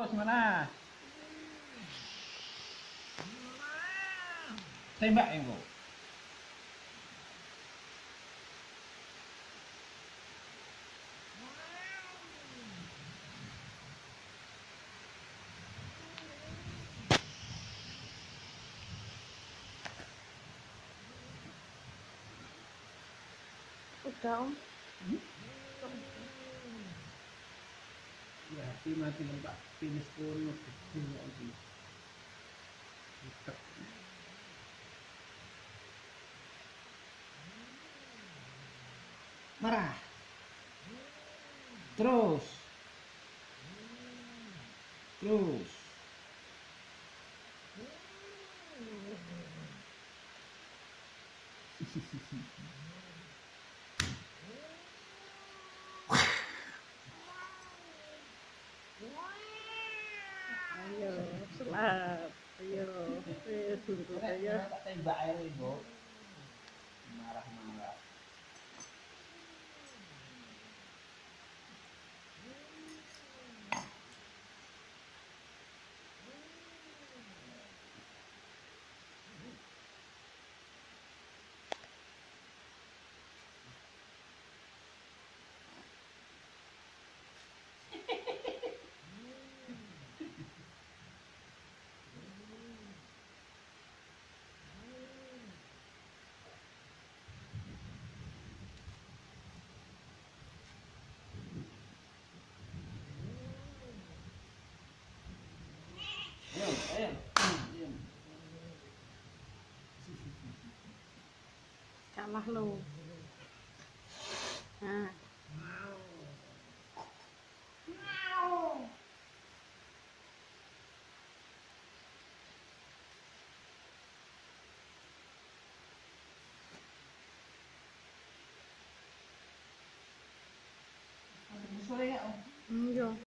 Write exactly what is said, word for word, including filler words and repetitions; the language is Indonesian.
terus mana? Tembak ya, Bu. Udah Om. Hmm? Ya, si mati lembak finish kono kecil lagi. Butek. Marah. Terus. Terus. Ayo, selat. Ayo, wis tuntut aja. Tak tembak air ibu. Marah-marah. Ayo, ayo. Diam. Kalah lu. Nah, Sore ya, Om. hmm, yo.